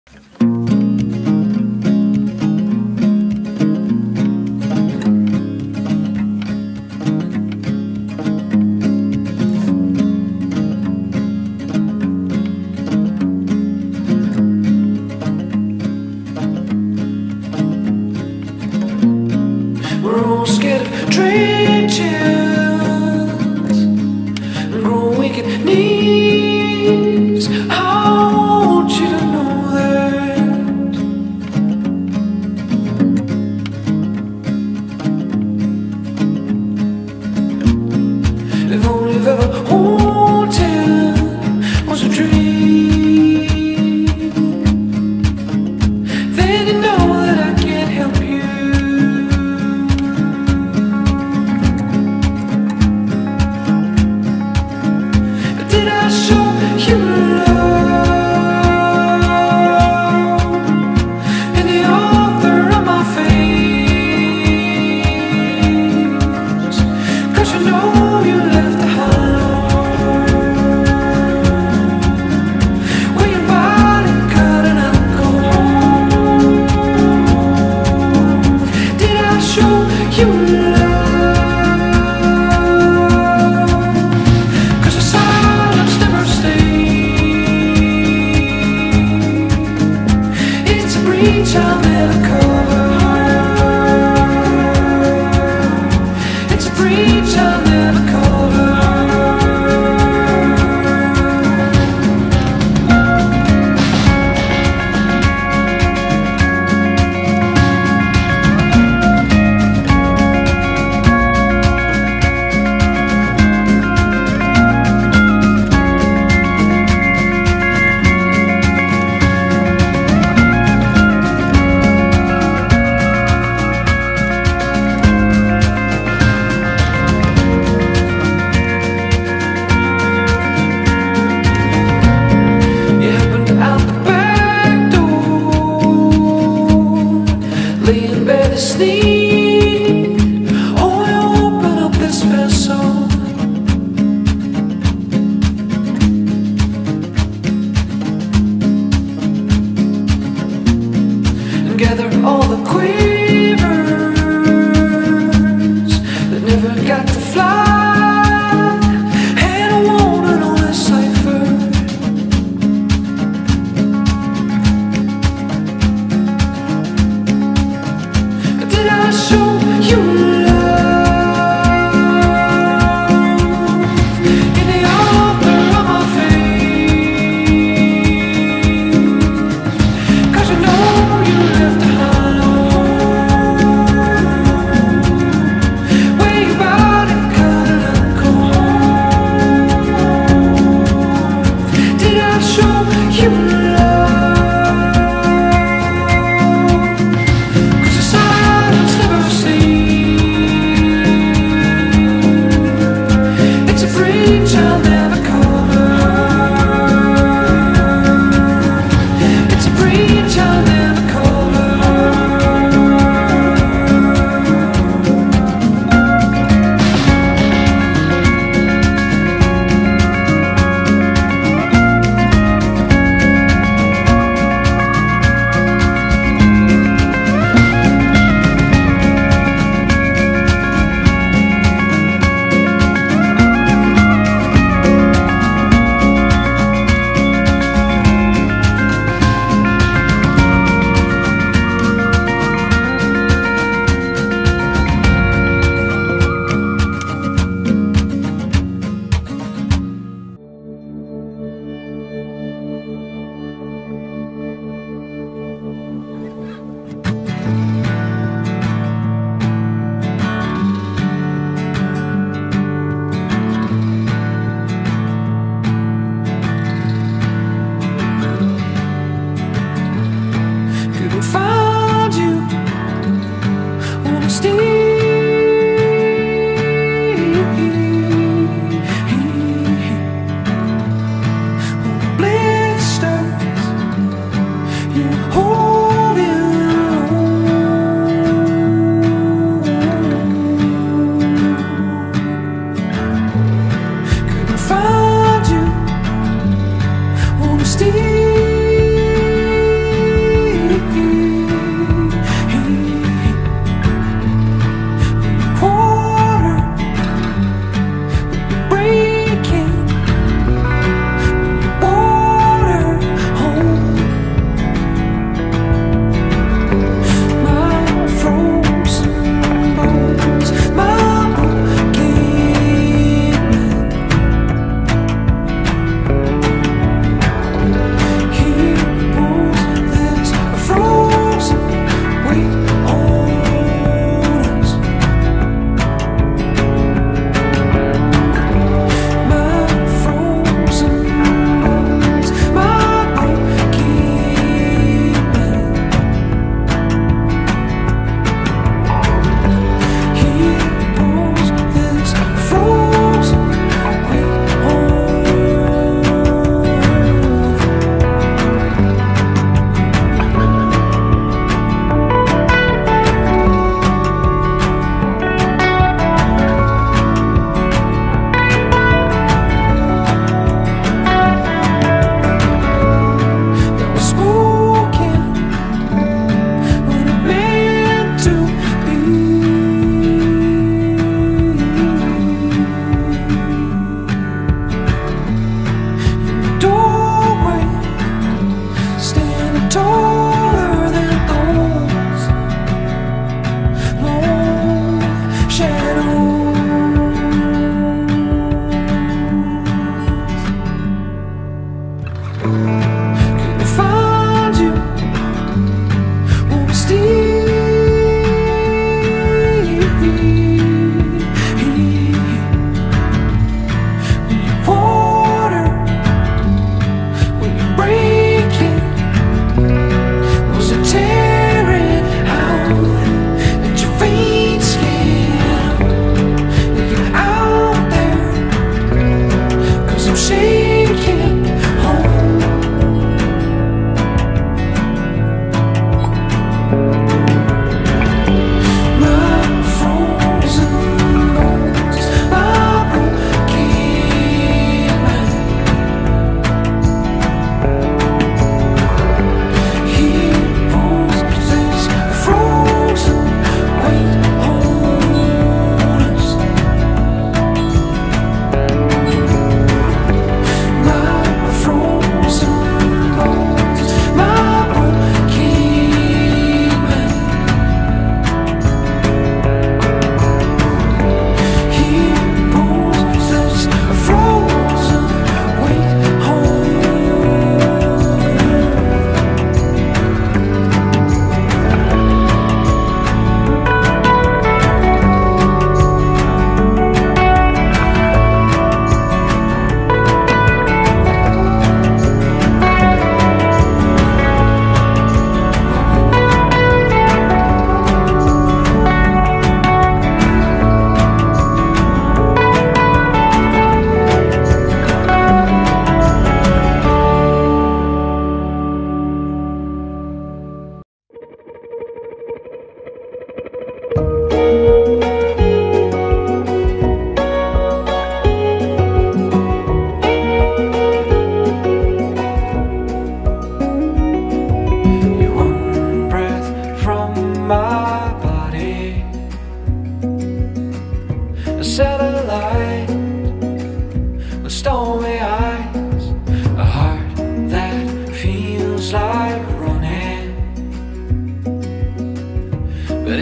find you, wanna stay.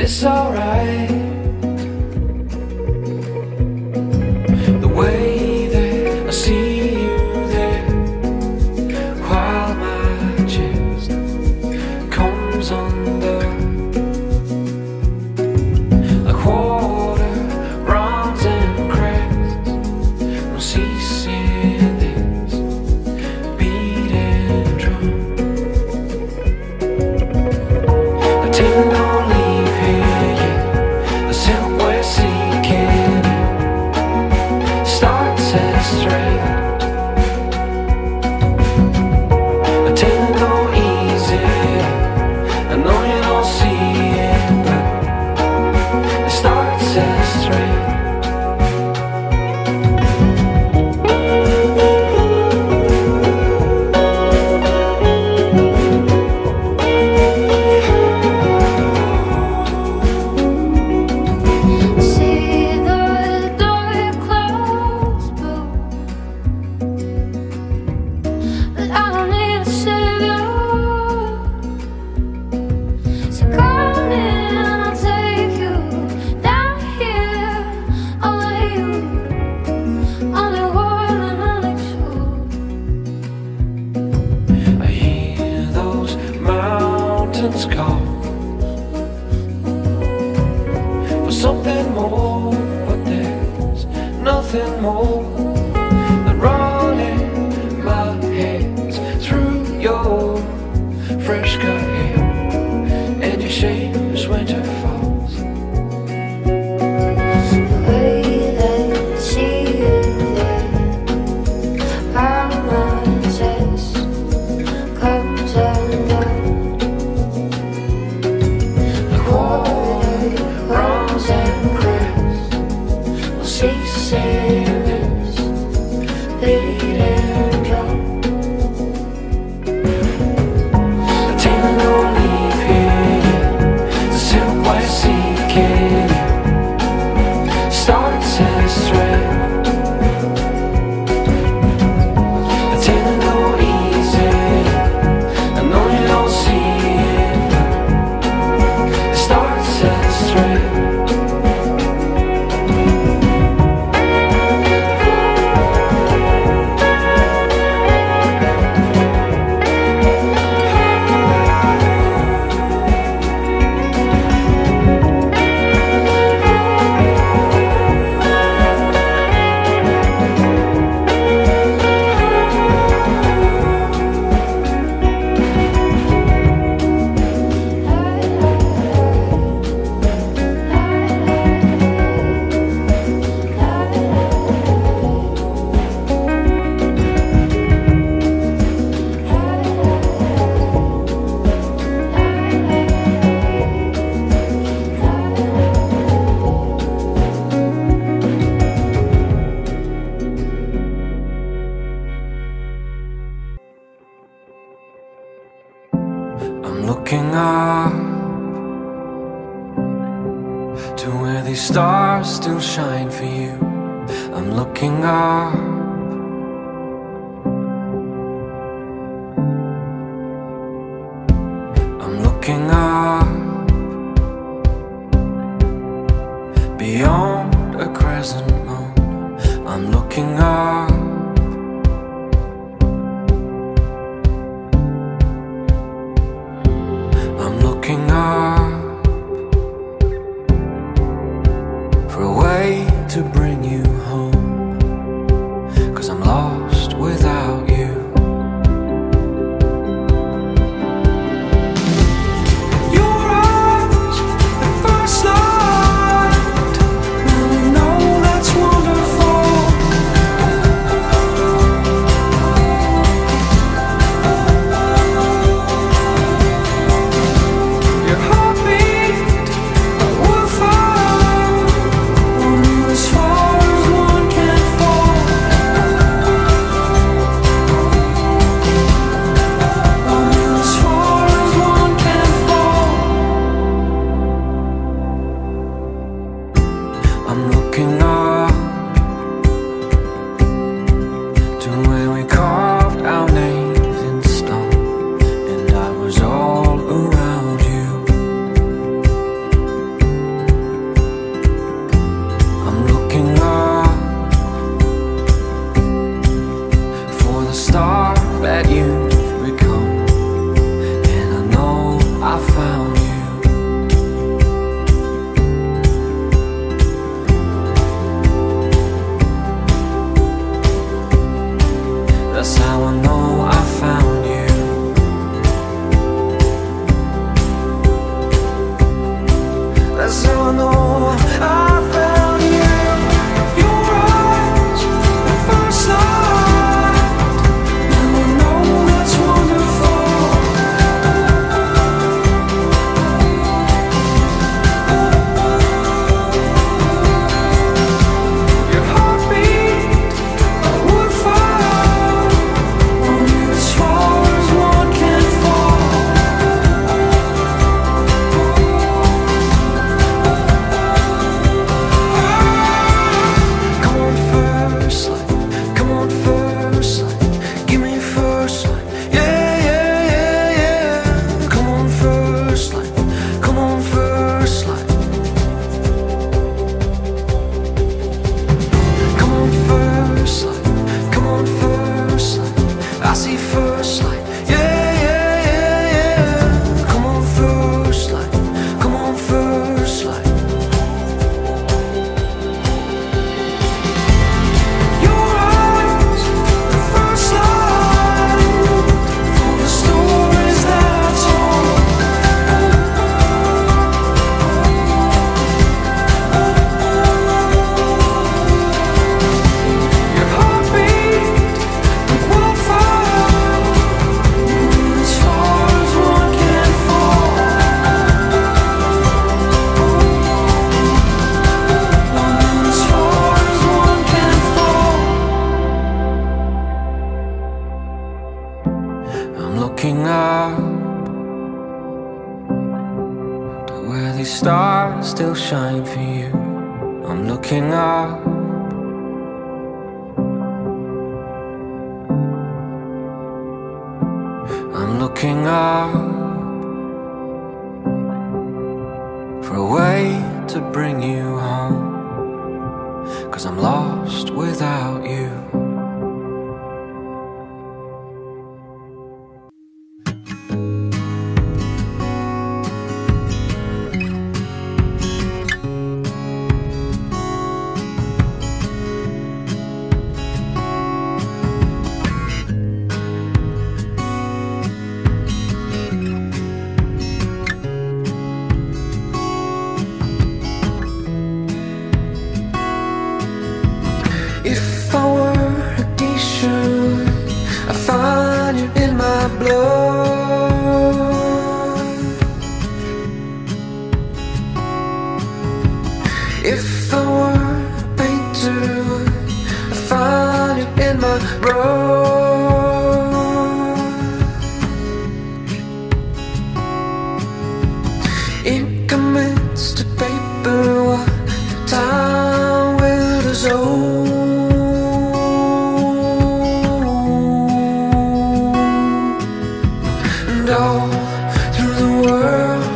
it's alright. The way that I see you there, while my chest comes under, like water runs and cracks, no ceasing this beating drum. The tin don't leave here yet, the silk we're seeking starts as thread. The tin go easy, I know you don't see it, but it starts as thread. See the dark clouds blue, but I don't need a savior. So come in, I'll take you down here. I'll lay you only one and only two. I hear those mountains call for something more, but there's nothing more than running my hands through your fresh cut hair and your shapes winter falls. The way that I see you there, how my chest comes undone, Like water runs and cracks, no ceasing this beating drum. The tin don't leave here yet, the silk we're seeking starts as thread. The tin go easy, I know you don't see it, but it starts as thread. I'm looking up to where these stars still shine for you. I'm looking up. I'm looking up beyond a crescent moon. I'm looking up. I'm looking up for a way to bring you home, 'cause I'm lost without you. Your eyes at first sight, now we know that's wonderful. these stars still shine for you. I'm looking up. I'm looking up for a way to bring you home, 'cause I'm lost without you. If I were a geisha, I'd find you in my blood. If I were a painter, I'd find you in my brush. Ink commits to paper, what time will dissolve. All through the world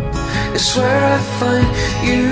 is where I find you.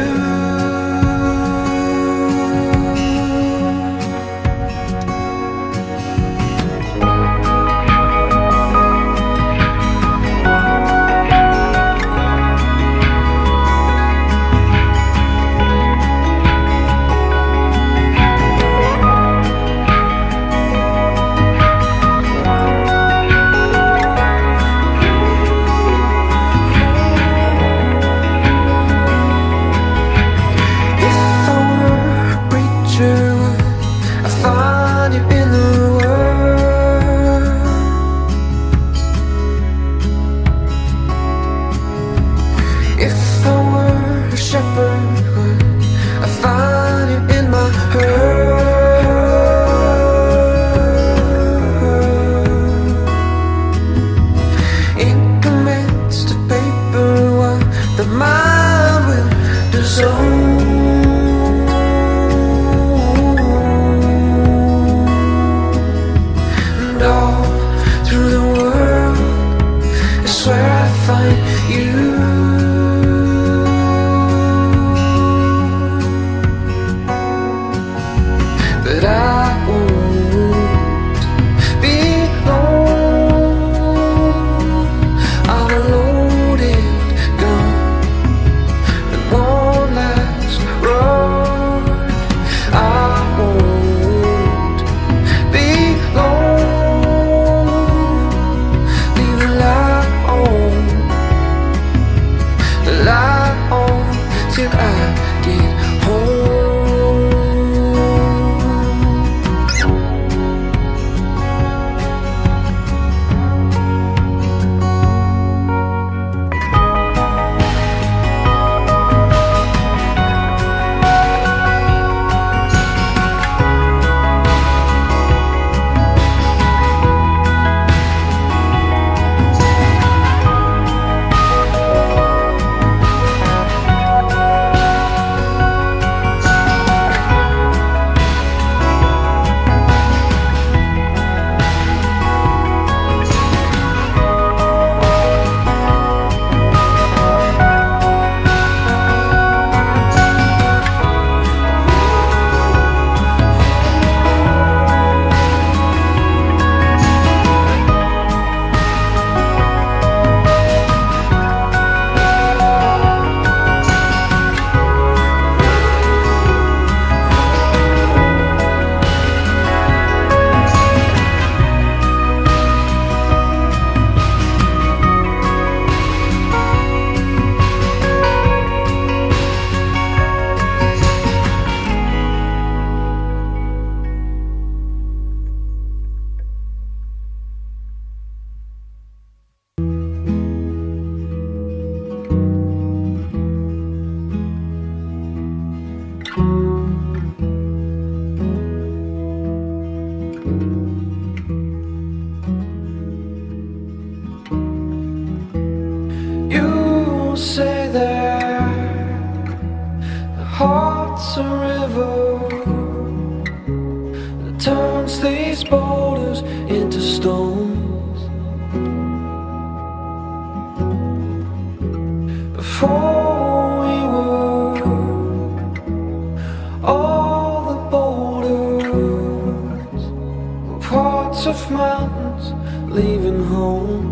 You say there across a river that turns these boulders into stones. Before we were all the boulders were parts of mountains leaving home.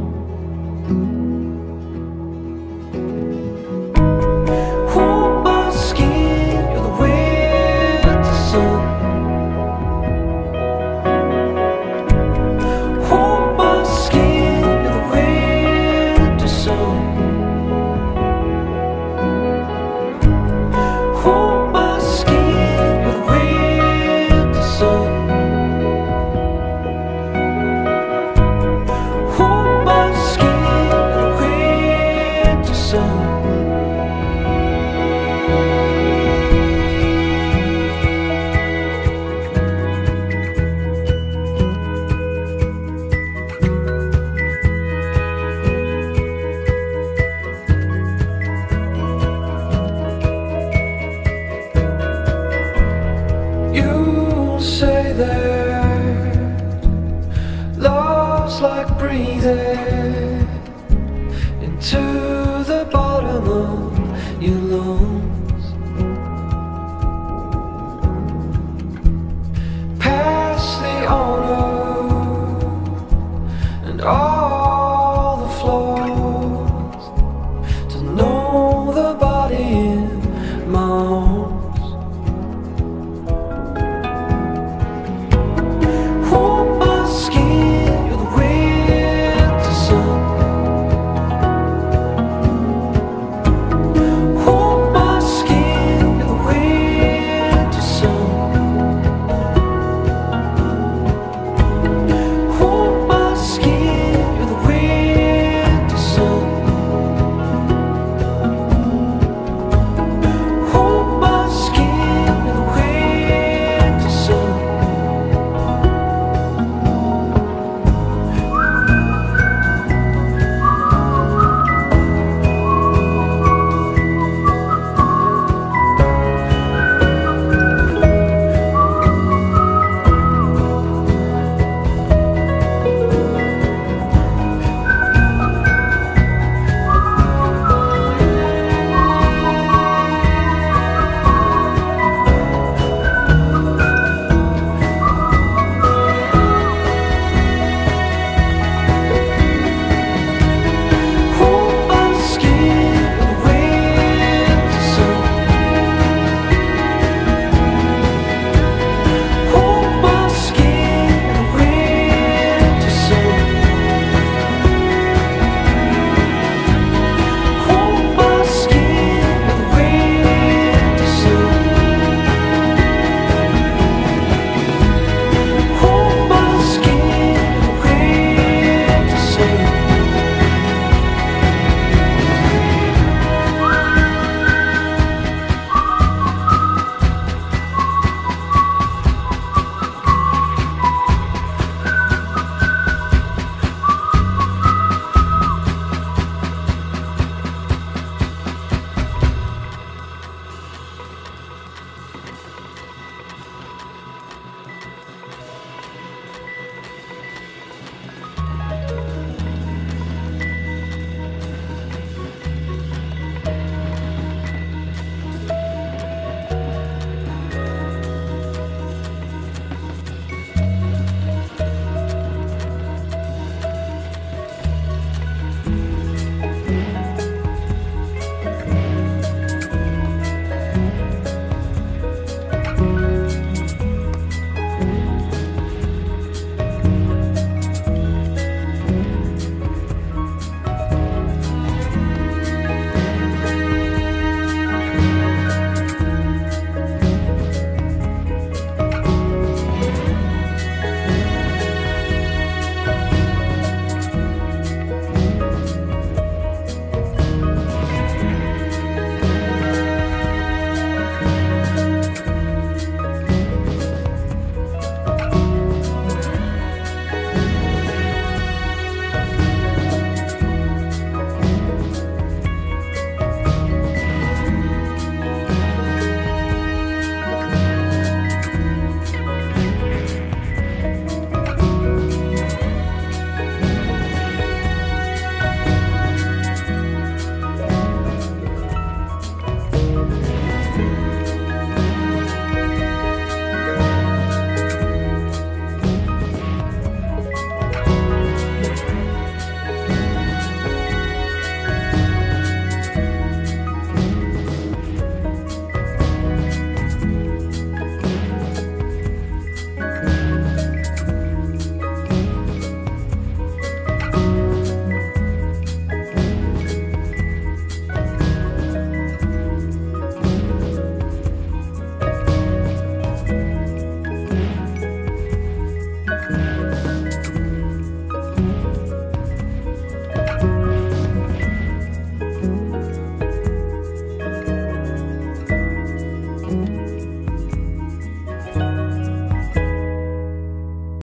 Say that love's like breathing into the bottom of your lungs.